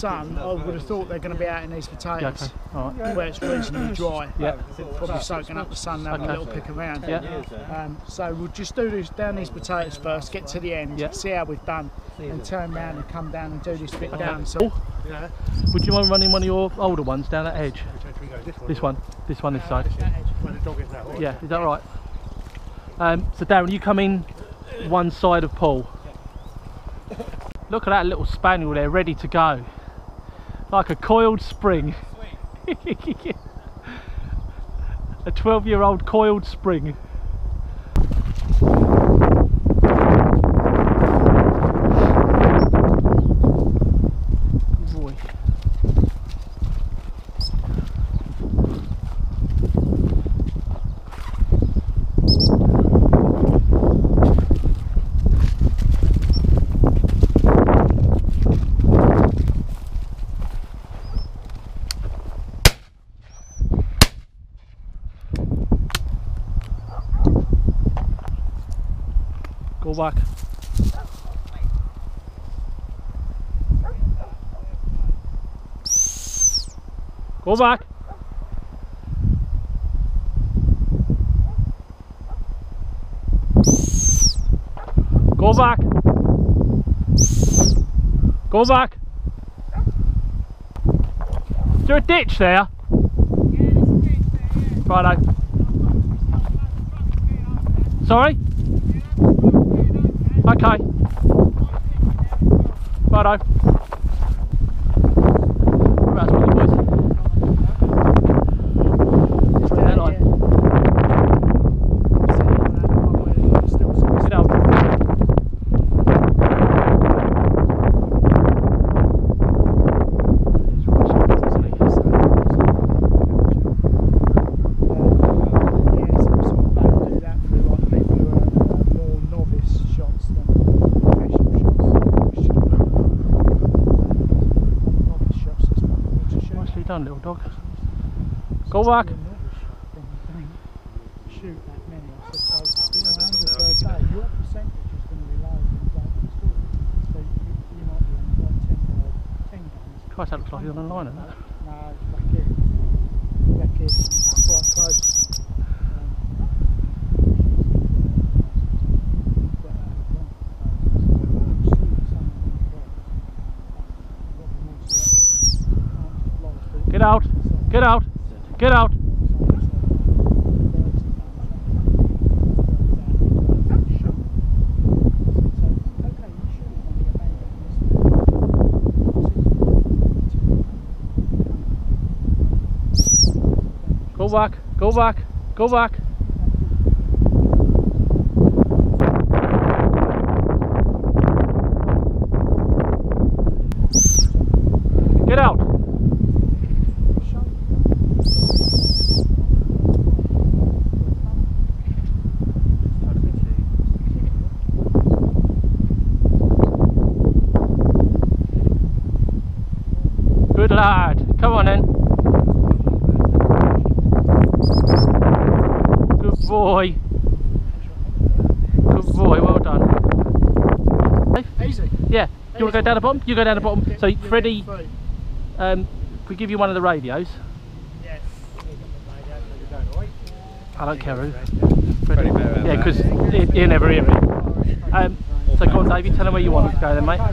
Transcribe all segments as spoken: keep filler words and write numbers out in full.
sun, I would have thought they're going to be out in these potatoes, Yeah, okay. All right. where it's reasonably dry. Yeah. Probably soaking up the sun, having Okay. a little pick around. Yeah. Um, so we'll just do this down these potatoes first, get to the end, Yeah. see how we've done, and turn around and come down and do this bit down. So, yeah. Would you mind running one of your older ones down that edge? This one, this one, this side. Yeah, is that right? Um, so Darren, you come in one side of Paul. Look at that little spaniel there, ready to go. Like a coiled spring. A twelve year old coiled spring. Boy. Go back. Go back. Go back. Go back. Is there a ditch there? Righto. Sorry? Okay. Righto. Whereabouts are you boys? Just down that line. Sit down. Done, little dog. Go back. Shoot that many, I suppose. Your percentage is going to be low. So you might be on like ten guns. Christ, that looks like he's on a line and that. No, it's back here. Back here. Quite close. Get out! Get out! Get out! Go back! Go back! Go back! Get out! Good lad. Come on then. Good boy. Good boy. Well done. Easy. Yeah. You want to go down the bottom? You go down the bottom. Okay. So Freddie, um, if we give you one of the radios. Yes. I don't care who. Freddie. Yeah, because he'll never hear me. Um, so go on, Davey. Tell him where you want to go then, mate.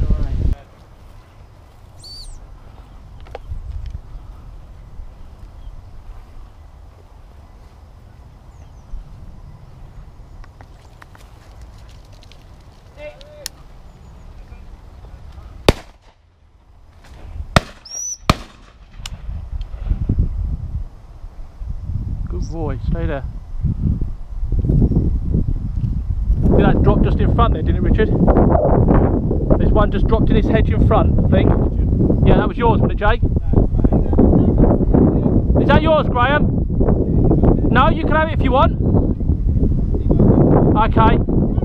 Good boy, stay there. Did that drop just in front there, didn't it, Richard? There's one just dropped in his hedge in front, I think. Yeah, that was yours, wasn't it, Jake? Is that yours, Graham? No, you can have it if you want. Okay.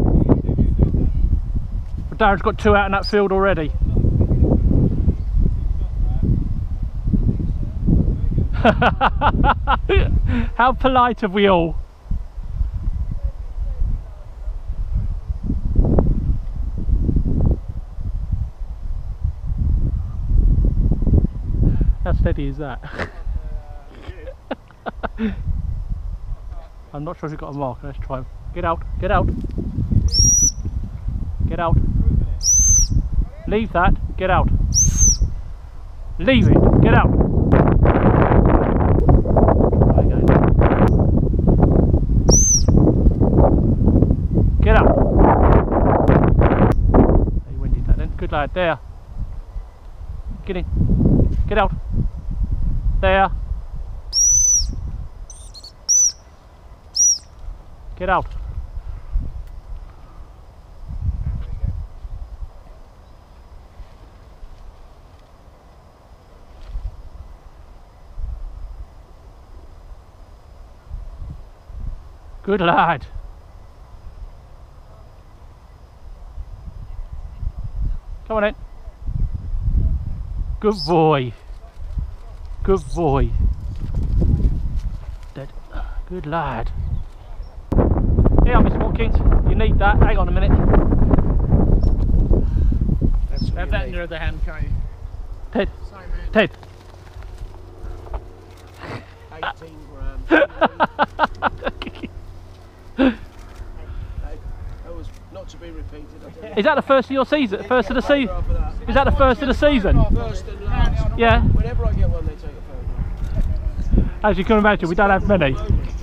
But Darren's got two out in that field already. How polite of we all. steady is that? I'm not sure if you've got a marker. Let's try. Get out, get out. Get out. Leave that, get out. Leave it, get out. Try again. Get out. Hey, you winded that then. Good lad, there. Get in. Get out. There. Get out. Good lad. Come on in. Good boy. Good boy. Dead. Good lad. Here, Miss Watkins. You need that. Hang on a minute. Have that in your other hand, can't you? Ted. Sorry, man. Ted. eighteen grams. That was not to be repeated. I tell you. Is that the first of your season? First of the season? Is that the first of the season? First and last. Yeah. Whenever I get one, they take a photo. As you can imagine, we don't have many.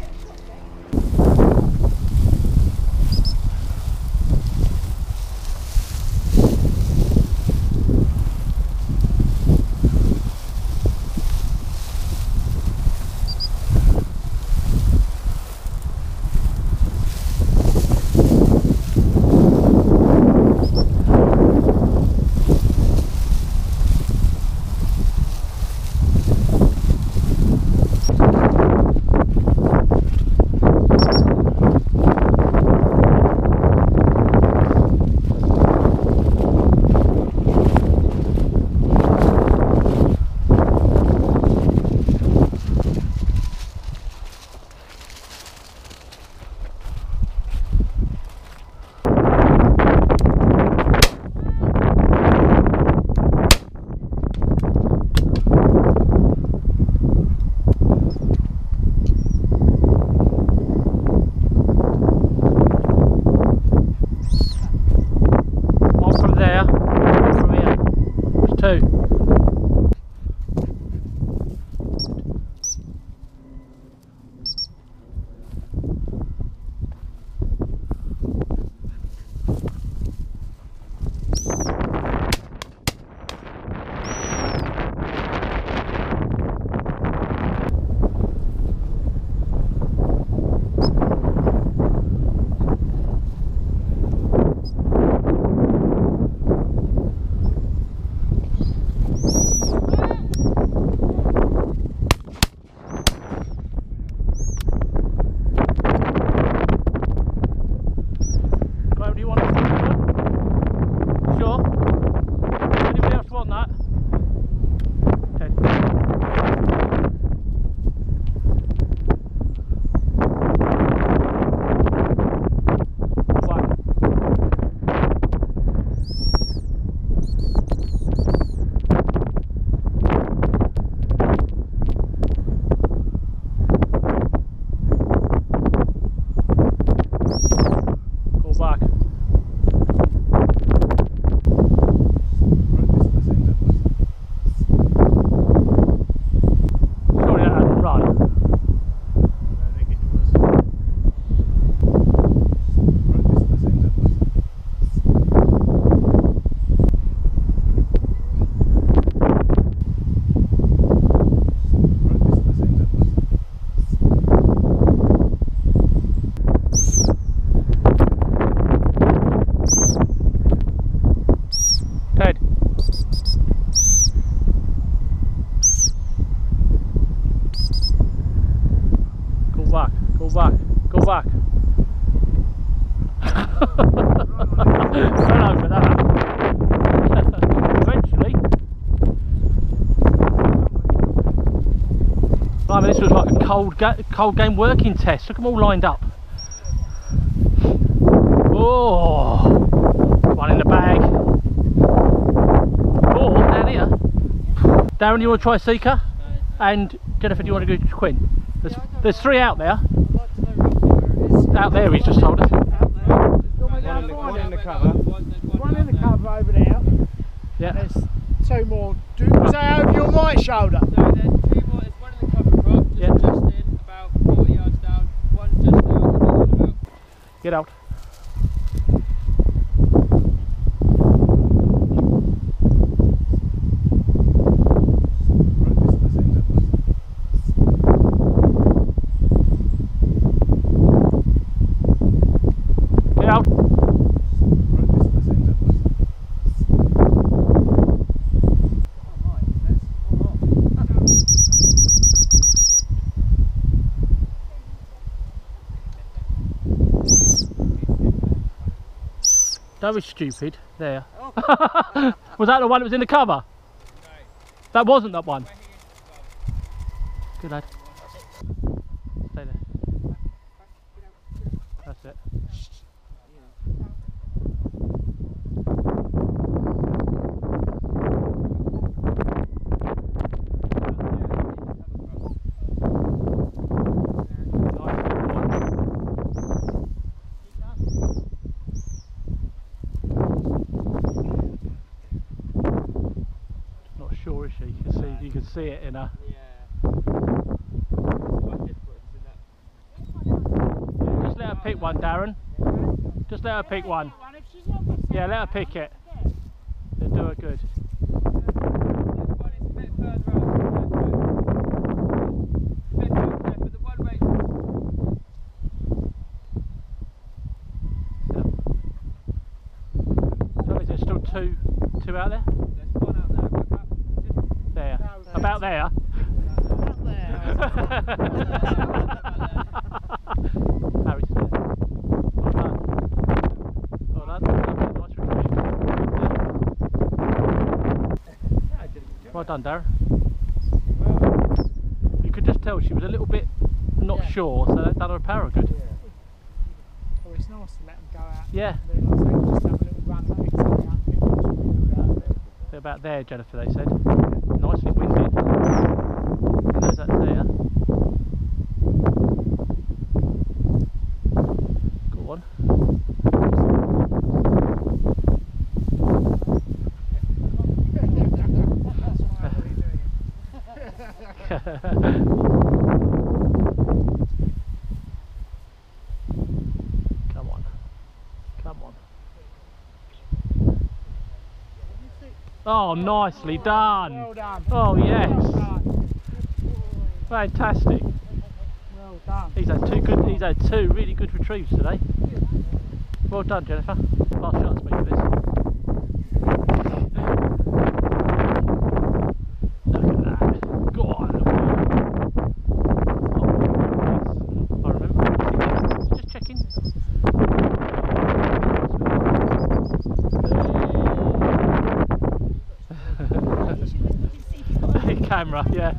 I mean, this was like a cold, ga cold game working test. Look at them all lined up. Oh, one in the bag. Oh, down here. Darren, you want to try Seeker? And Jennifer, do you want to go to Quinn? There's, there's three out there. Out there, he's just told us. One in the, one in the cover. One in the cover over there. Yeah. There's two more. Do, was that over your right shoulder? So there's two more. There's one in the cover crop, just, Yeah. just in, about forty yards down. One just down, and another about. Get out. Get out. Don't be stupid. There. Was that the one that was in the cover? No. That wasn't that one. Good lad. Stay there. That's it. Not sure, is she? You can see, you can see it in her. Yeah. Quite difficult in that. Just let her pick one, Darren. Just let her pick one. Yeah, let her pick it. It'll do her good. This one is a bit further out than the left, but a bit further left, but the one way. So is there still two, two out there? There's one out there, but about just There. About there. Harry's there. Well done. Well done. Nice retrieve. Well done, Darren. You could just tell she was a little bit not Yeah. sure, so that done her a power good. Oh, it's nice to let them go out. Yeah. They like they just have a little run like it's out there. They're about there, Jennifer, they said. Nicely winded. Who knows that's there? Go on. Come on. Come on. Oh, nicely done. Well done. Oh, yes. Well done. Fantastic. Well done. He's had two good. He's had two really good retrieves today. Well done, Jennifer. Last shot speed for this. Look at that. Go on. Oh, yes. I remember. Just checking. Camera, yeah.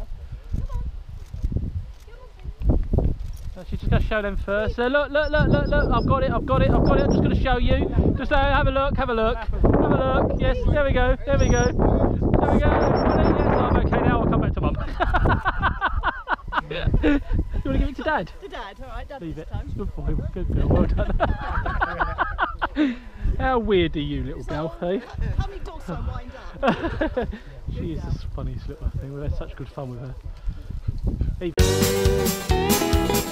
So she's just going to show them first. So look, look, look, look, look. I've got it, I've got it, I've got it. I'm just going to show you. Just uh, have a look, have a look, have a look. Yes, there we go, there we go. There we go. Yes, I'm okay now. I'll come back to mum. You want to give it to Dad? To Dad, alright, Dad Leave this it. time. Good boy, good girl. Well done. How weird are you, little girl? Hey? How many dogs do I wind up? She is the funniest little thing. We've had such good fun with her. Hey.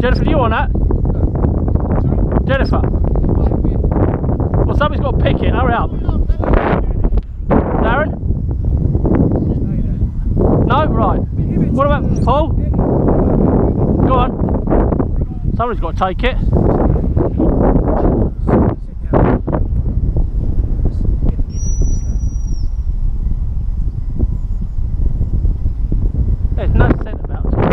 Jennifer, you on that? Jennifer? Well, somebody's got to pick it. Hurry up. Darren? No? Right. What about Paul? Go on. Somebody's got to take it. There's no scent about it.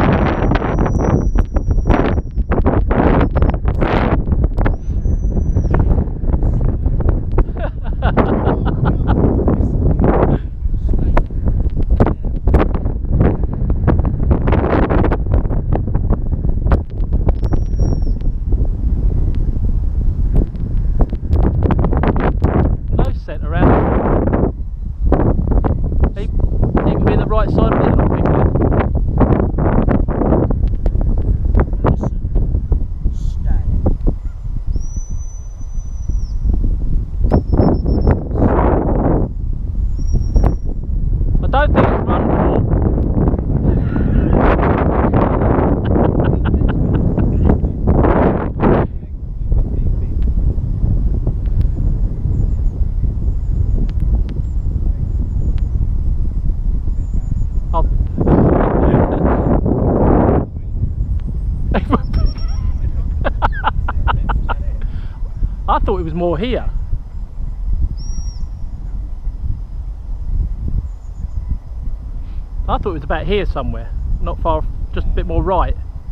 No scent around. He, he can be in the right side of it and I'll pick it. I don't think it's run for. I'll I thought it was more here. I thought it was about here somewhere, not far, just a bit more right.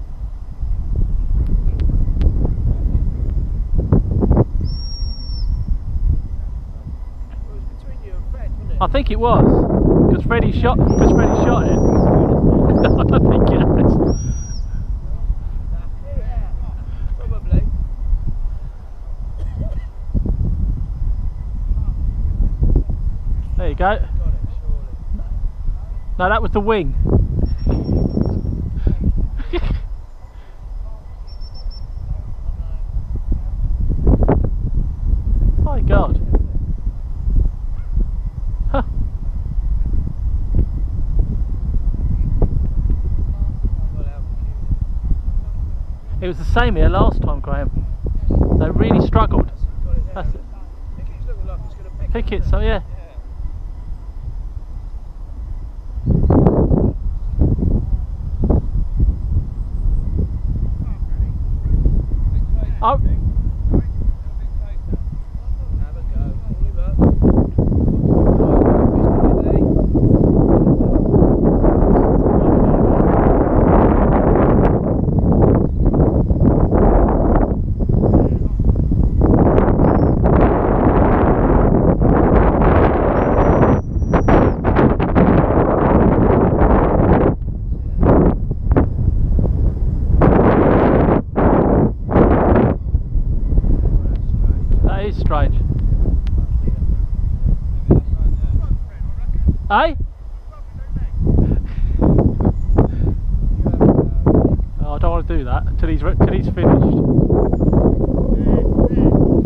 I think it was, because Freddie shot, because Freddie shot it. I don't think it has. Probably. There you go. No, that was the wing. My God. Huh. It was the same here last time, Graham. They really struggled. That's it. Pick it, so yeah. Oh. That is strange. Eh? Oh, I don't want to do that until he's, till he's finished.